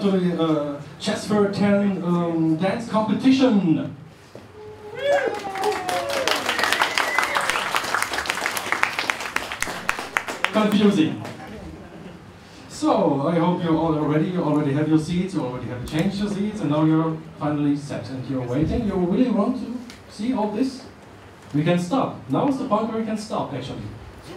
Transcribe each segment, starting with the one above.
to the CeSFuR 10 dance competition. Confusing. So, I hope you're all ready. You already have your seats, you already have changed your seats, and now you're finally set and you're waiting. You really want to see all this? We can stop. Now is the point where we can stop, actually.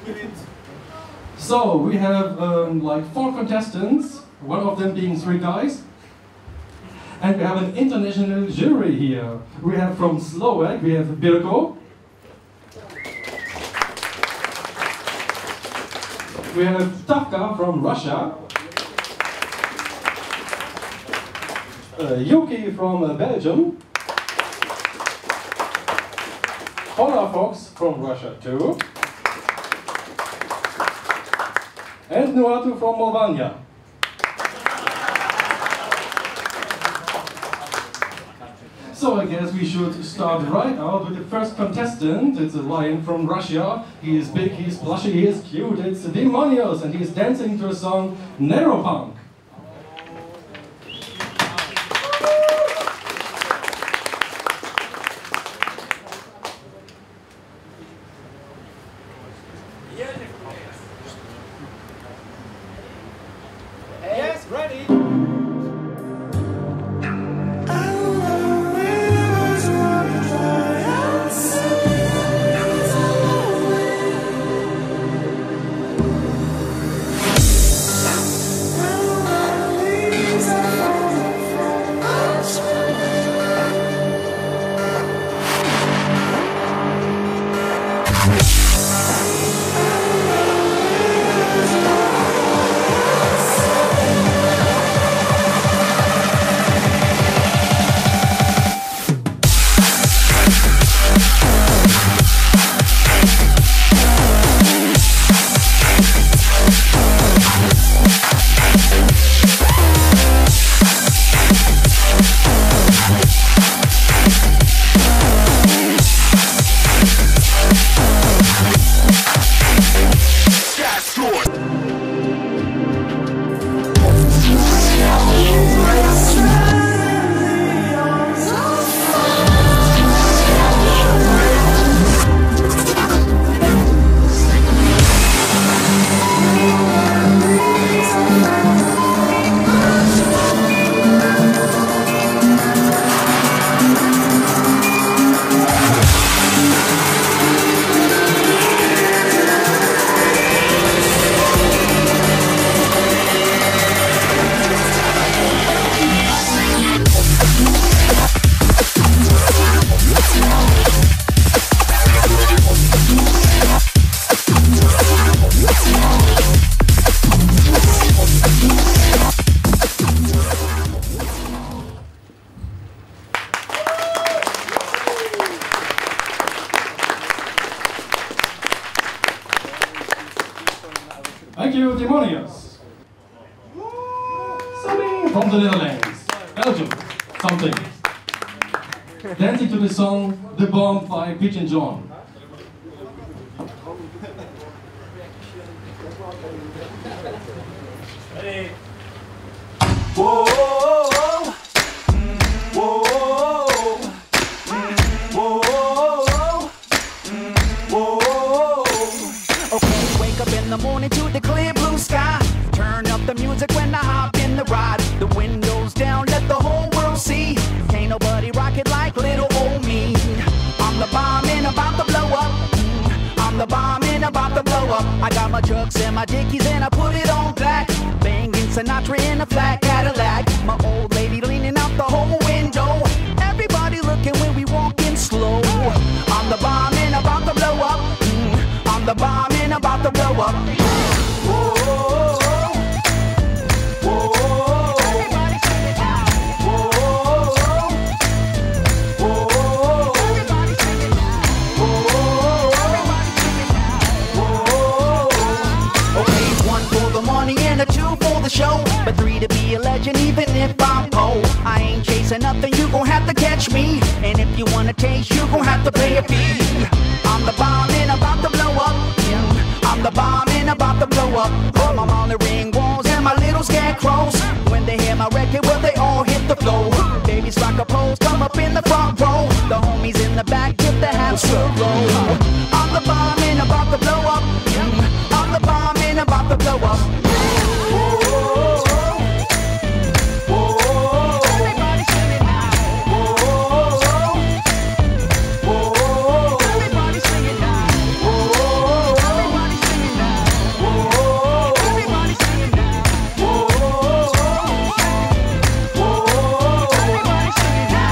So, we have like 4 contestants, one of them being 3 guys. And we have an international jury here. We have from Slovak, we have BAKUS. We have Tavka from Russia. Yuki from Belgium. Paula Fox from Russia too. And Nuatu from Moldavia. So I guess we should start right out with the first contestant. It's a lion from Russia. He is big, he is plushy, he is cute. It's Demonios, and he is dancing to a song Neuropunk. Yes, ready. Thank you, Demonios. Something from the Netherlands. Belgium. Something. Dancing to the song The Bomb by Peach and John. Ready. Whoa, whoa, whoa. Whoa, whoa, whoa. Whoa. Okay, wake up in the morning to the clear blue sky. Turn up the music when I hop in the ride. The windows down, let the whole world see. Can't nobody rock it like little old me. I'm the bomb and about to blow up. I'm the bomb and about to blow up. I got my trucks and my dickies and I put it on black. Banging Sinatra in a flat Cadillac. My old lady leaning out the whole window. Everybody looking when we walking slow. I'm the bomb and about to blow up. I'm the bomb and about to blow up. Whoa. Show, but 3 to be a legend, even if I'm poor. I ain't chasing nothing, you gon' have to catch me. And if you wanna taste, you gon' have to pay a fee. I'm the bomb and about to blow up. I'm the bomb and about to blow up. I'm on the ring walls and my little scarecrows. When they hear my record, the front row. The homies in the back give the half roll. I'm the bomb and about to blow up. I'm the bomb and about to blow up. Everybody sing it now. Everybody sing it now. Everybody sing it now. Everybody sing it now. Everybody sing it now.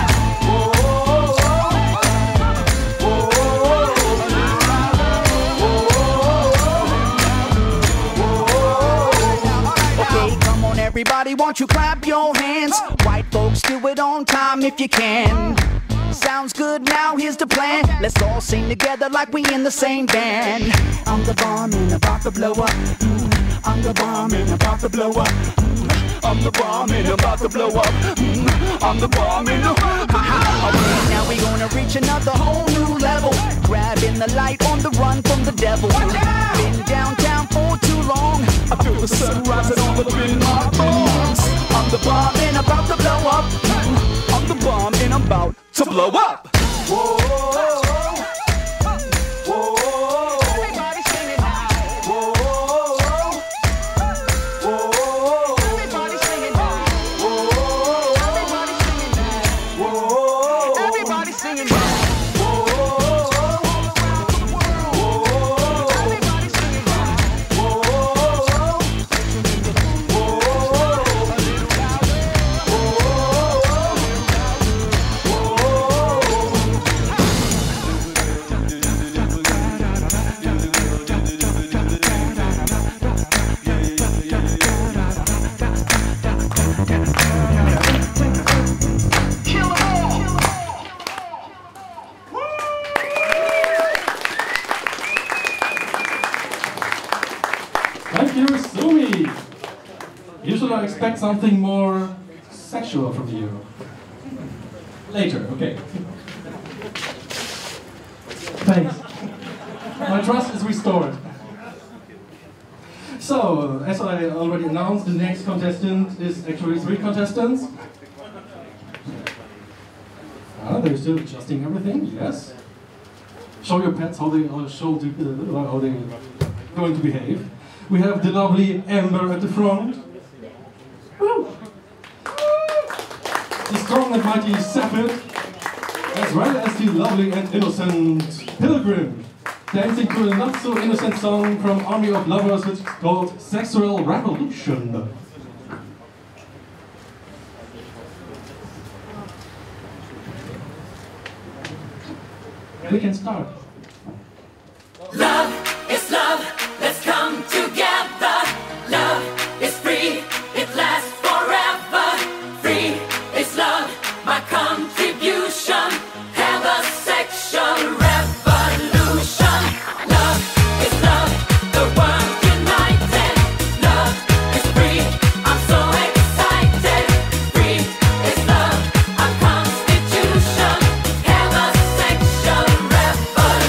Okay, come on everybody, won't you clap your hands? White folks, do it on time if you can. Sounds good, now here's the plan. Let's all sing together like we in the same band. I'm the bomb and about to blow up. I'm the bomb and about to blow up. I'm the bomb and about to blow up. I'm the bomb and okay, now we gonna reach another whole new level. Grabbing the light on the run from the devil. Been downtown for too long. I feel the sun rising all up in my bones. I'm the bomb and about to blow up. I'm the bomb and I'm about to blow up. Whoa. Everybody sing it now. Everybody sing it now. Everybody sing it now. Everybody sing it now. Everybody sing it now. Thank you, Sumi. Usually I expect something more sexual from you. Later, okay. Thanks. My trust is restored. So, as I already announced, the next contestant is actually 3 contestants. They're still adjusting everything, yes. Show your pets how they're going to behave. We have the lovely Amber at the front. Woo. The strong and mighty CeSFuR, as well as the lovely and innocent Pilgrim, dancing to a not so innocent song from Army of Lovers, which is called Sexual Revolution. We can start. Love is love, let's come together. Love is free, it lasts forever. Free is love, my contribution. Have a sexual revolution. Love is love, the world united. Love is free, I'm so excited. Free is love, our constitution. Have a sexual revolution.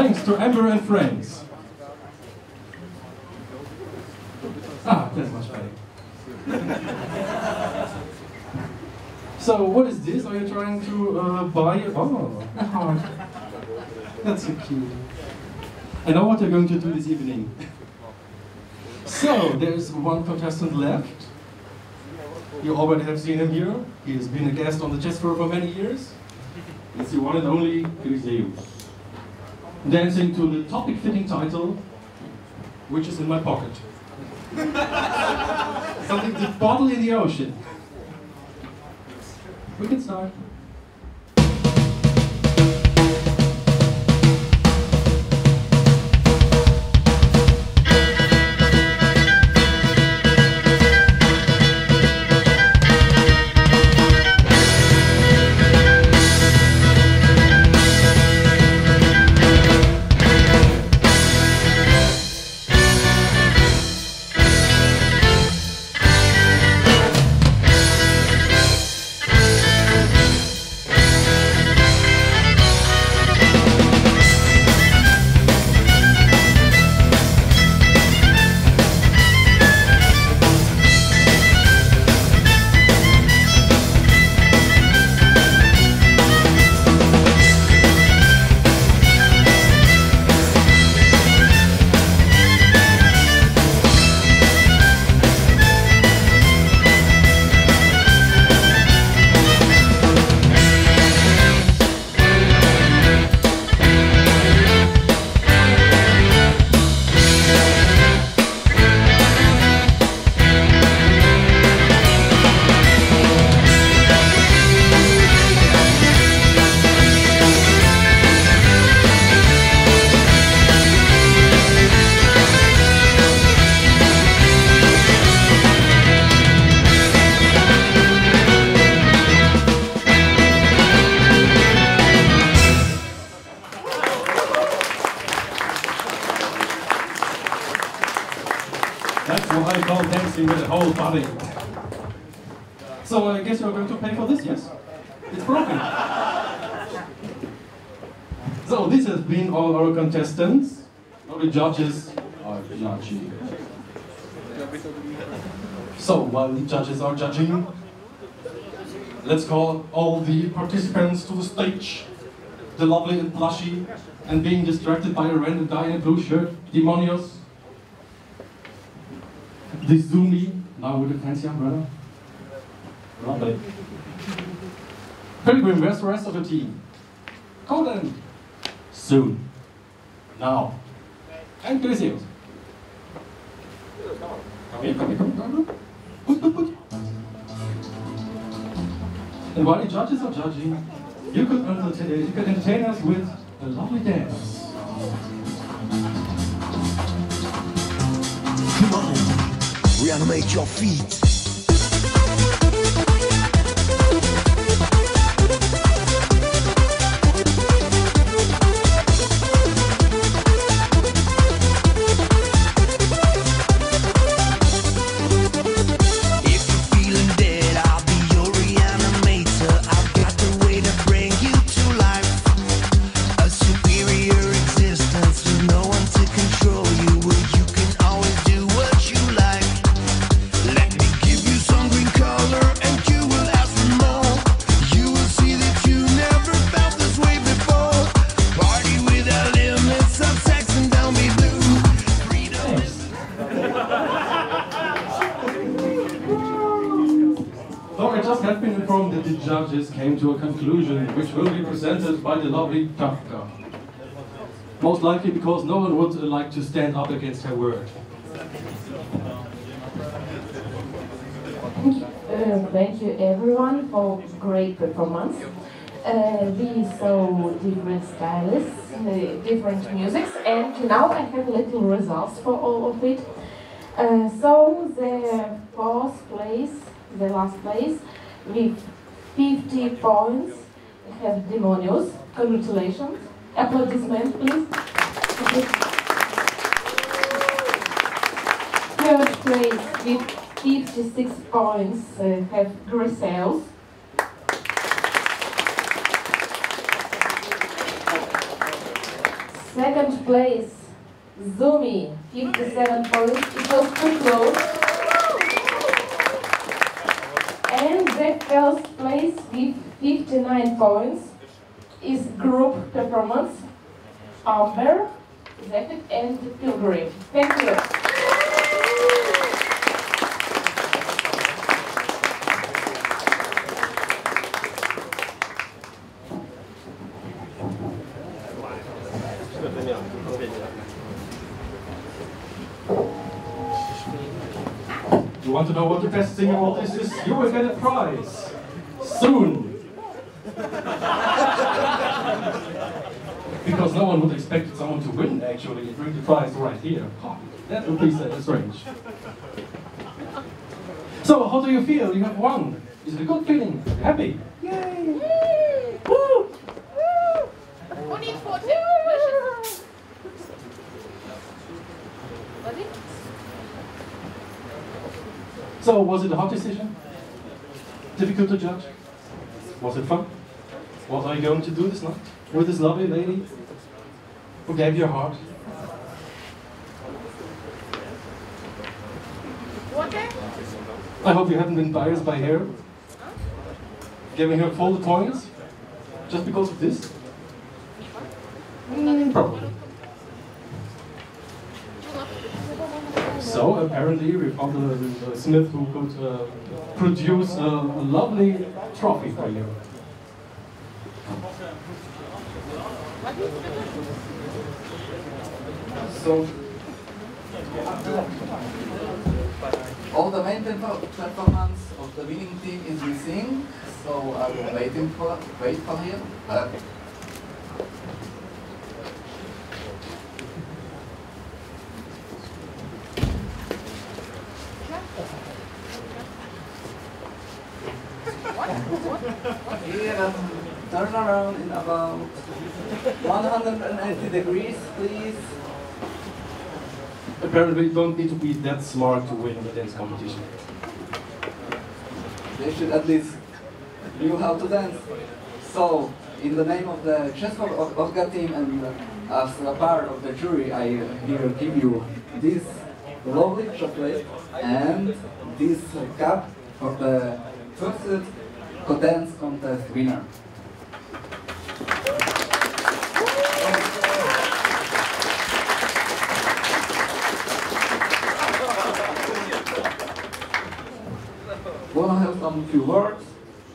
Thanks to Amber and friends. Ah, that's much better. So, what is this? Are you trying to buy it? Oh, a heart. That's so cute. I know what you're going to do this evening. So, there's one contestant left. You already have seen him here. He has been a guest on the CeSFuR for many years. It's the one and only Cance. Dancing to the topic-fitting title, which is in my pocket. Something to bottle in the ocean. We can start. That's what I call dancing with the whole body. So I guess you're going to pay for this, yes? It's broken. So this has been all our contestants. All the judges are judging. So while the judges are judging, let's call all the participants to the stage. The lovely and blushy and being distracted by a random guy in a blue shirt, Demonios. The Zoomy, now with a fancy umbrella. Lovely. Pilgrim, where's the rest of the team? Call them. Soon. Now. And Cance. Come here, come here, come here. Put. And while the judges are judging, you could entertain us with a lovely dance. Come on, reanimate your feet. That the judges came to a conclusion which will be presented by the lovely Kafka. Most likely because no one would like to stand up against her word. Thank you everyone for great performance. We saw different styles, different musics, and now I have little results for all of it. So the fourth place, the last place, with 50 points, we have Demonios. Congratulations. Applaudissements, please. Third place with 56 points have Grisels. Second place, Zumi, 57 points. It was too close. And the first place with 59 points is group performance, Amber, Zephyr and Pilgrim. Thank you. You want to know what the best thing about this is? You will get a prize. Soon. Because no one would expect someone to win, actually, and bring the prize right here. Oh, that would be strange. So, how do you feel? You have won. Is it a good feeling? Happy? Yay! Woo! Who needs photo? So, was it a hard decision? Difficult to judge? Was it fun? What are you going to do this night with this lovely lady who gave you a heart? I hope you haven't been biased by her, giving her full points just because of this? Probably. So apparently we found a smith who could produce a lovely trophy for you. So, all the main performance of the winning team is missing, so I will wait for him. Here, turn around in about 180 degrees, please. Apparently you don't need to be that smart to win a dance competition. They should at least know how to dance. So, in the name of the CeSFuR team and as a part of the jury, I here give you this lovely chocolate and this cup for the Fursuit dance contest winner. Wanna have some few words?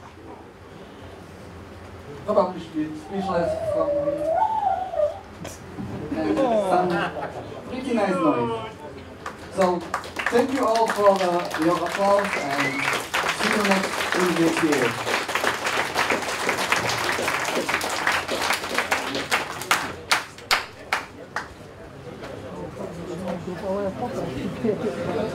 Probably speechless and some pretty nice noise. So thank you all for your applause and see you next year. Thank you.